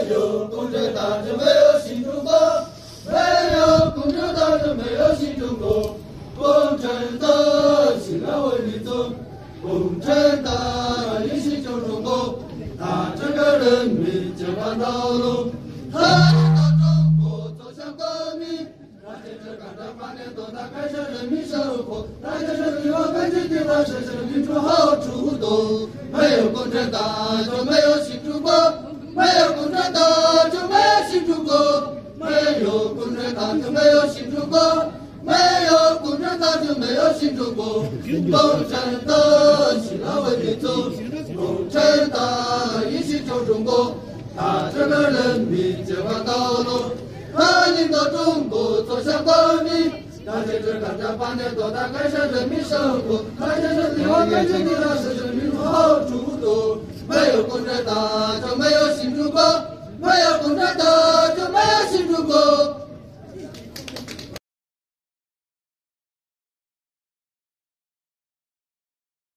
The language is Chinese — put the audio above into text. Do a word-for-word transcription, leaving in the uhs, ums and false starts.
有共产党就没有新中国，没有共产党就没有新中国。共产党兴亡为民族，共产党一起救中国，他整个人民解放道路，他引导中国走向革命。他坚持干这八年多，他改善人民生活，他建设地方根据地，他实现民主好处多。没有共产党就没有新中国，没有共产党就没有新中国，没有共产党就没有新中国，没有共产党就没有新中国。共产党兴亡为民族，共产党一起救中国，他整个人民解放道路，他引导中国走向革命。他坚持干这八年多，他改善人民生活，他建设地方根据地，他实现民主好处多。没有共产党就没有新中国，没有共产党